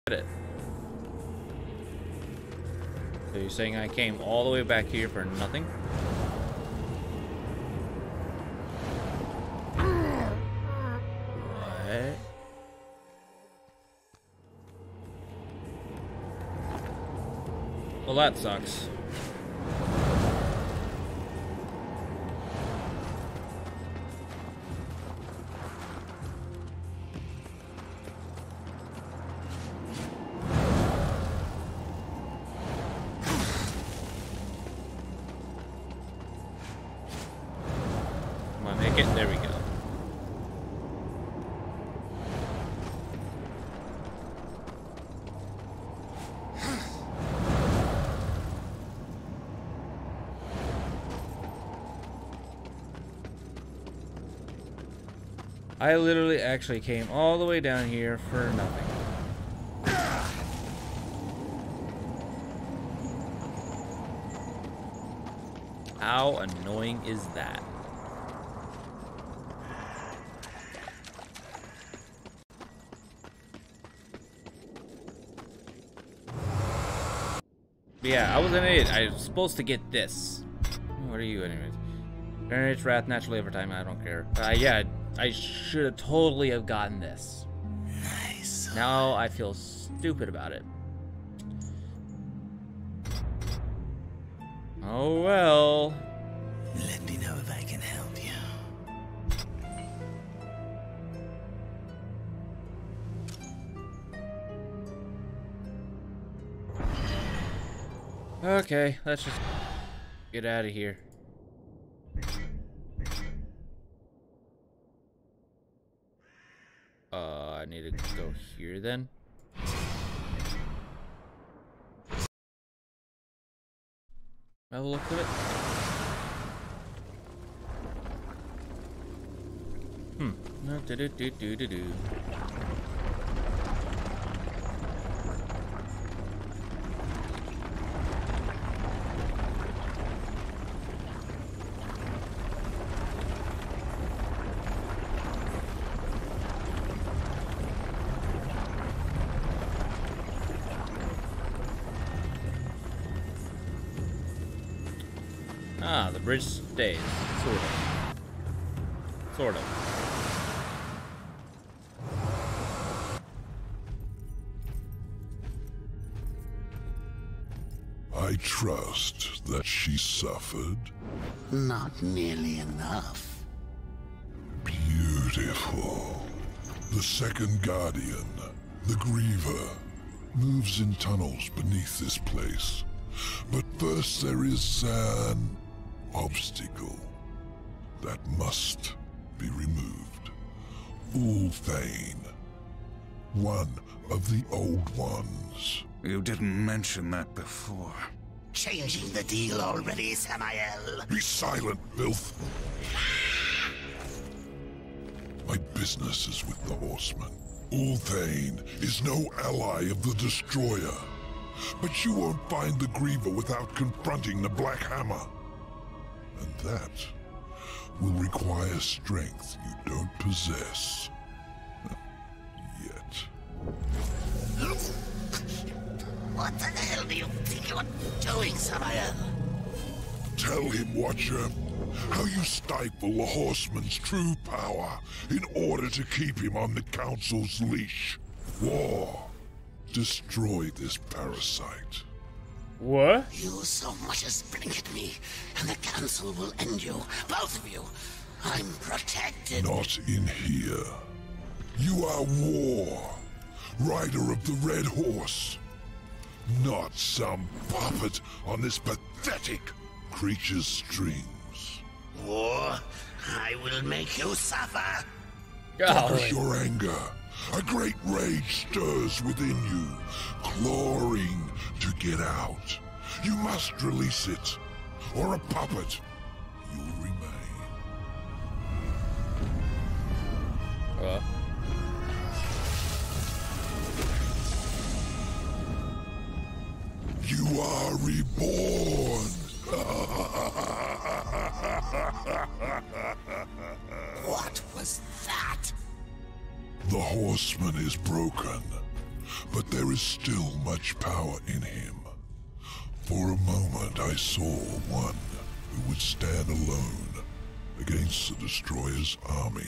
it. So you're saying I came all the way back here for nothing? What? Well, that sucks. Come on, make it. There we go. I literally actually came all the way down here for nothing. How annoying is that? Yeah, I was an idiot. I was supposed to get this. What are you anyways? Generates wrath naturally over time. I don't care. Yeah, I should have totally have gotten this. Nice. Now I feel stupid about it. Oh well. Let me know if I can help you. Okay, let's just get out of here. I need to go here then. Have a look at it. No, do. Ah, the bridge stays. Sort of. Sort of. I trust that she suffered. Not nearly enough. Beautiful. The second guardian, the Griever, moves in tunnels beneath this place. But first there is an obstacle that must be removed. Ulthane, one of the Old Ones. You didn't mention that before. Changing the deal already, Samael. Be silent, filth! My business is with the Horseman. Ulthane is no ally of the Destroyer. But you won't find the Griever without confronting the Black Hammer. And that will require strength you don't possess. Yet. What the hell do you think you're doing, Samael? Tell him, Watcher, how you stifle the Horseman's true power in order to keep him on the Council's leash. War. Destroy this parasite. What? You so much as blink at me, and the Council will end you, both of you. I'm protected. Not in here. You are War, rider of the Red Horse. Not some puppet on this pathetic creature's strings. War, I will make you suffer. Focus your anger. A great rage stirs within you, clawing to get out. You must release it, or a puppet you'll remain. You are reborn. What was that? The Horseman is broken, but there is still much power in him. For a moment I saw one who would stand alone against the Destroyer's army.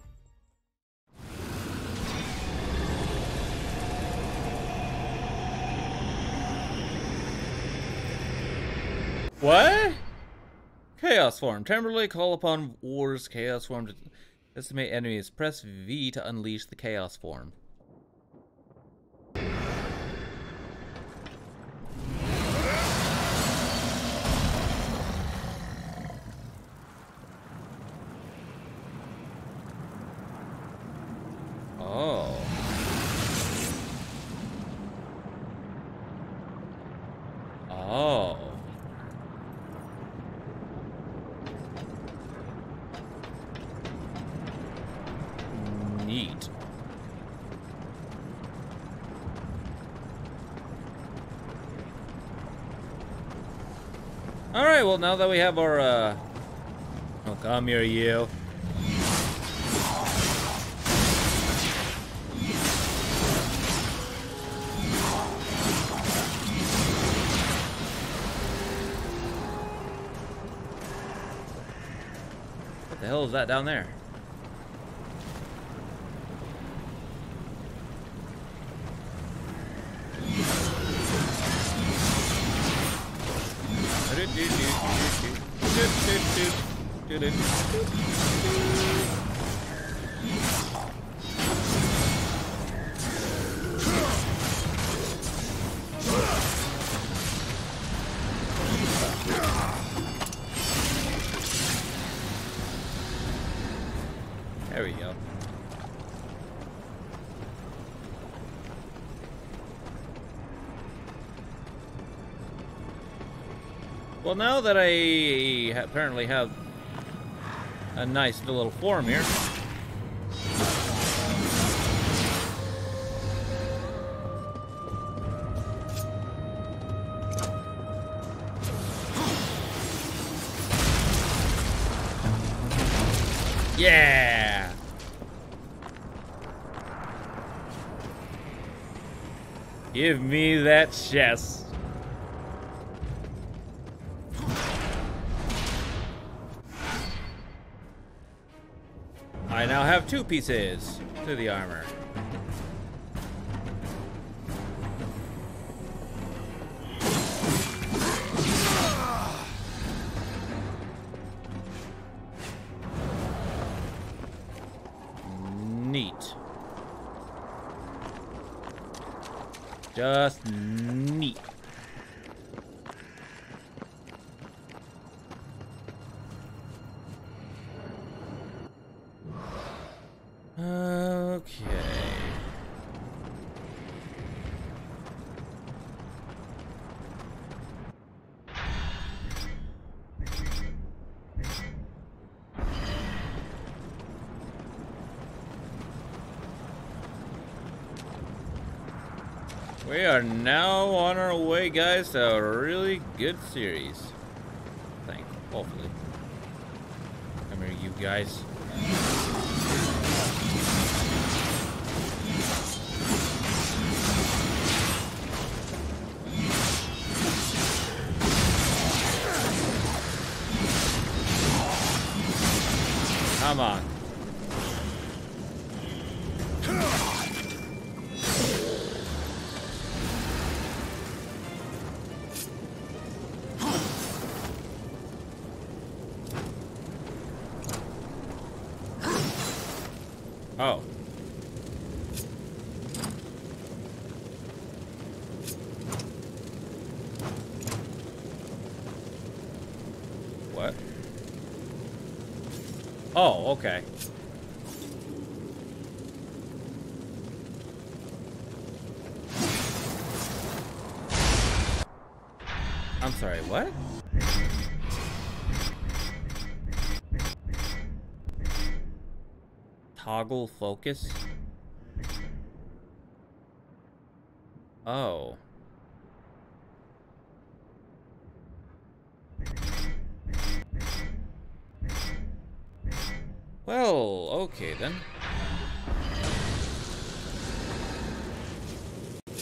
What? Chaos Form. Temporarily call upon War's Chaos Form to decimate enemies. Press V to unleash the Chaos Form. Oh. Oh. Neat. Alright, well now that we have our, oh, come here, you. What the hell is that down there? There we go. Well, now that I apparently have a nice little form here. Yeah! Give me that chest. I now have 2 pieces to the armor. Neat. Just neat. Okay. We are now on our way, guys, to a really good series. Hopefully. Come here, you guys. Come on. Oh. What? Oh, okay. I'm sorry, what? Toggle focus? Oh. Well, okay then.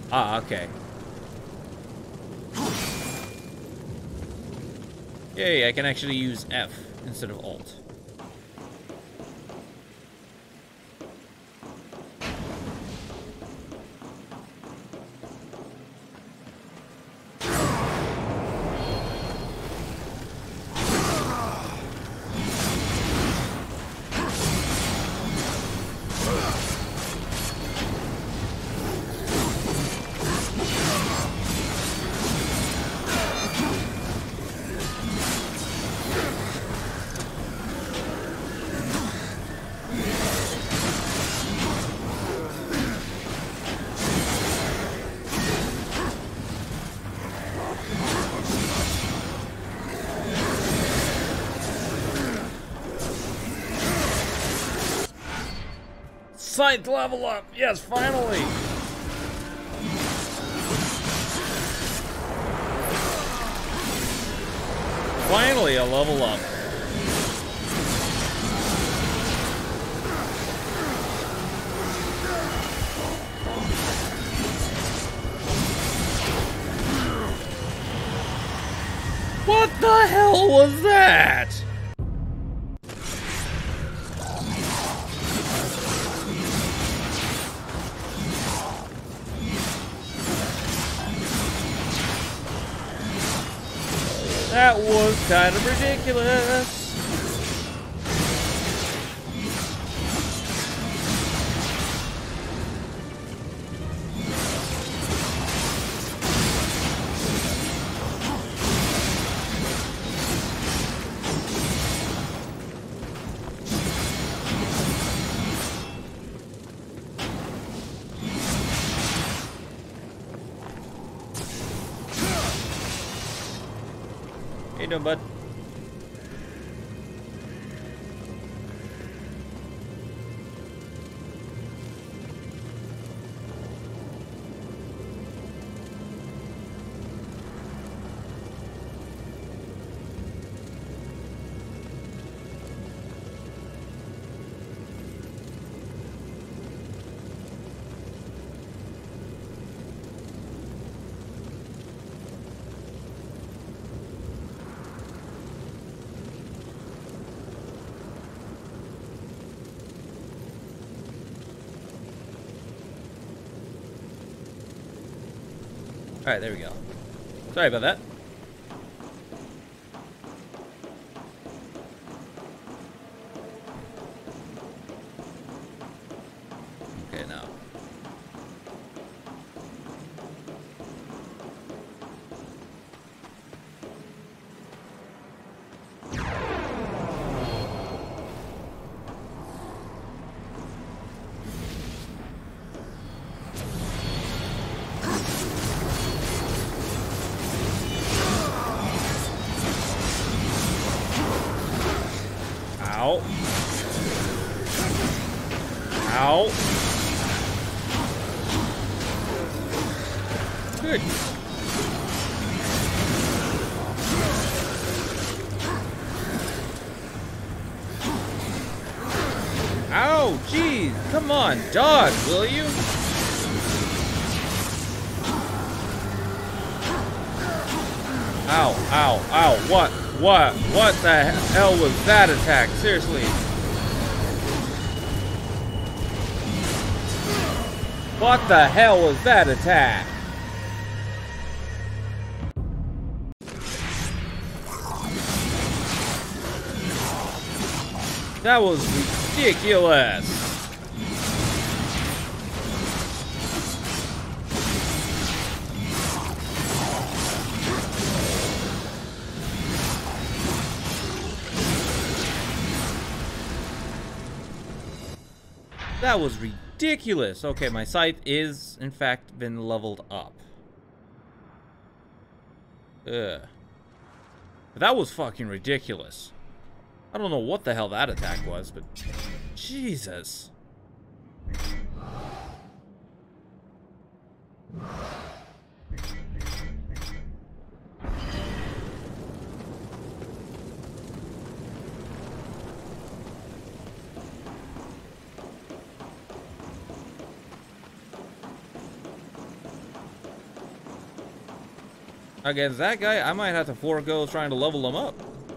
Ah, okay. Yay, I can actually use F instead of Alt. Scythe level up! Yes, finally! Finally, a level up. What the hell was that? That was kind of ridiculous. How you doing, bud? Alright, there we go. Sorry about that. Okay, now. Ow. Ow. Good. Ow, jeez. Come on, dodge, will you? Ow, ow, ow. What the hell was that attack? Seriously. What the hell was that attack? That was ridiculous. That was ridiculous. Okay, my scythe is, in fact, been leveled up. Ugh. But that was fucking ridiculous. I don't know what the hell that attack was, but Jesus. against that guy, I might have to forego trying to level him up.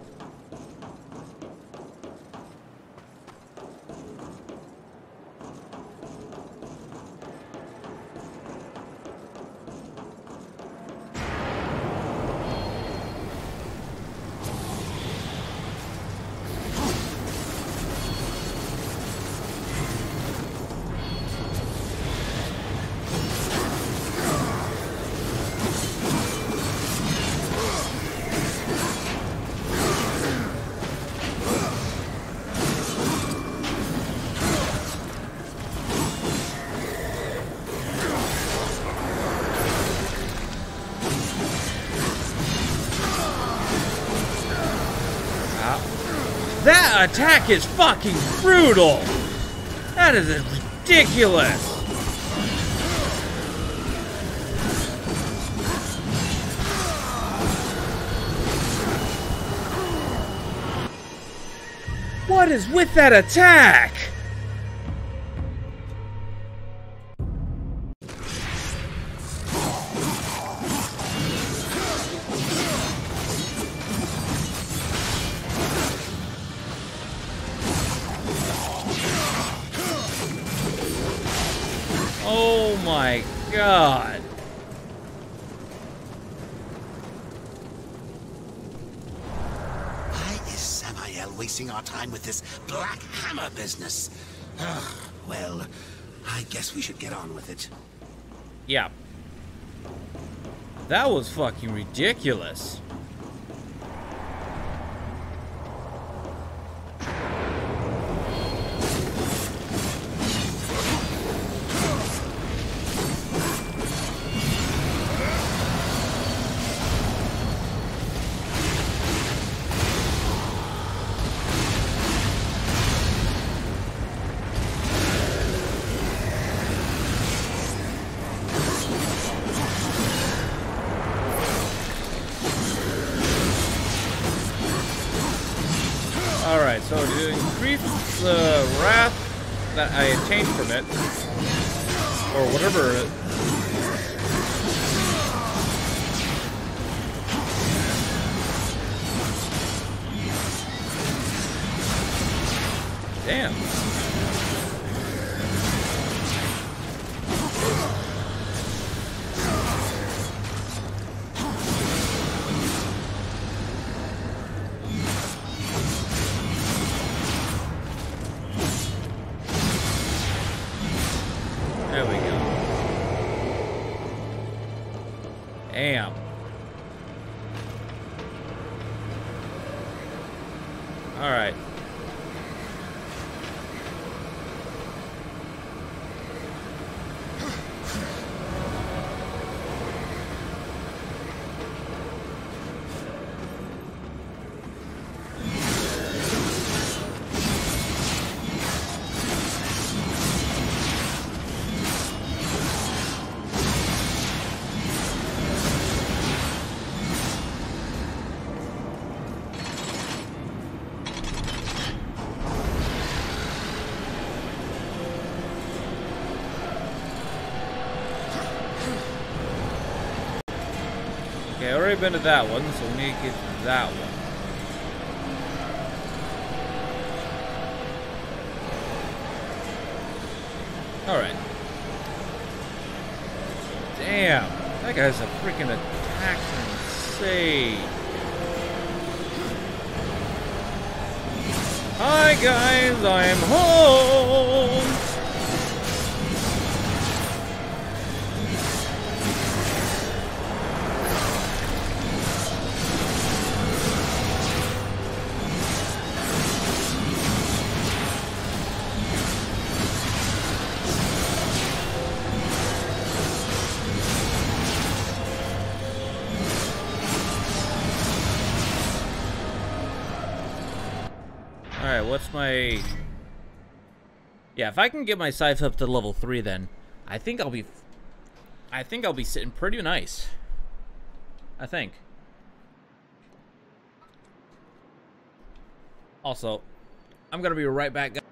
That attack is fucking brutal! That is ridiculous! What is with that attack? Oh my god. Why is Samael wasting our time with this Black Hammer business? Ugh, well, I guess we should get on with it. Yeah. That was fucking ridiculous. Alright, so to increase the wrath that I obtained from it, or whatever. Damn. There we go. Damn. All right. Okay, I already been to that one, so we need to get to that one. Alright. Damn, that guy's a freaking attack insane. Hi guys, I'm home! Alright, what's my... Yeah, if I can get my scythe up to level 3 then, I think I'll be sitting pretty nice. I think. Also, I'm gonna be right back, guys.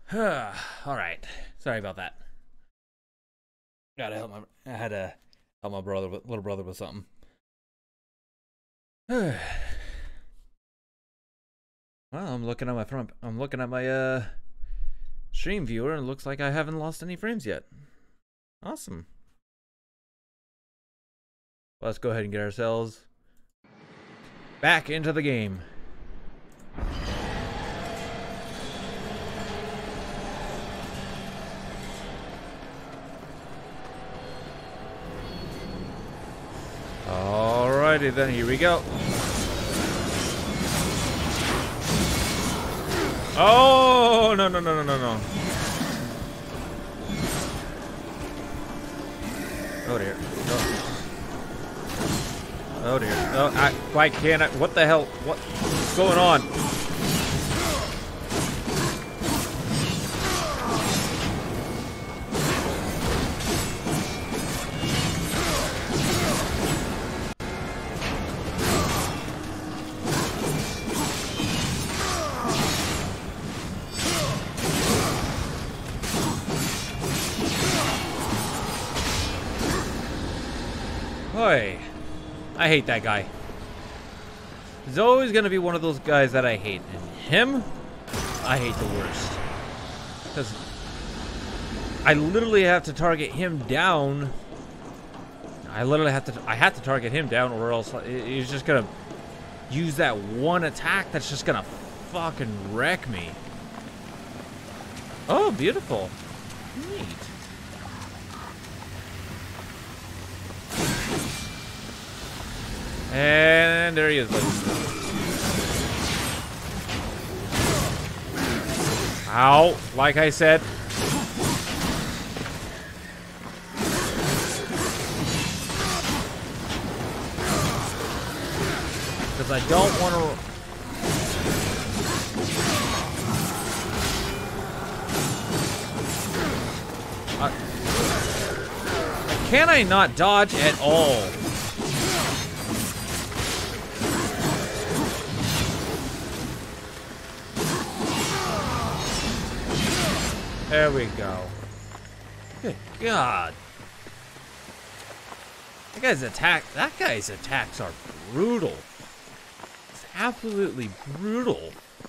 Alright. Sorry about that. Gotta help I had to help my little brother with something. Well, I'm looking at my stream viewer, and it looks like I haven't lost any frames yet. Awesome. Well, let's go ahead and get ourselves back into the game. Alrighty then, here we go. Oh, no. Oh dear. Oh dear. Oh, why can't I? What the hell? What's going on? Boy, I hate that guy. He's always gonna be one of those guys that I hate, and him, I hate the worst. Because I literally have to target him down. I have to target him down, or else he's just gonna use that one attack that's just gonna fucking wreck me. Oh, beautiful. Neat. And there he is, ladies. Ow, like I said. Because I don't want to... Can I not dodge at all? There we go. Good God. That guy's attacks are brutal. It's absolutely brutal.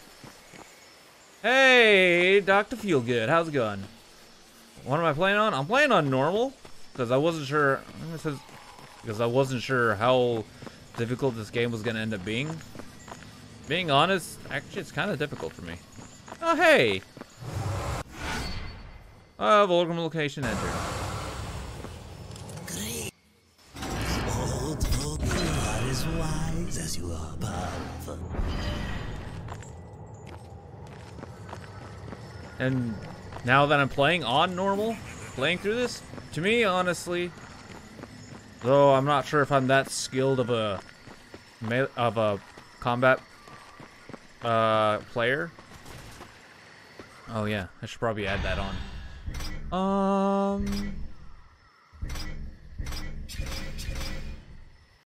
Hey, Dr. Feelgood, how's it going? What am I playing on? I'm playing on normal because I wasn't sure. Because I wasn't sure how difficult this game was going to end up being. Being honest, actually, it's kind of difficult for me. Oh, hey. Volgrim location entered. Great. Old folk, you are as wise as you are powerful. And now that I'm playing on normal, playing through this, to me, honestly, though I'm not sure if I'm that skilled of a combat player. Oh yeah, I should probably add that on.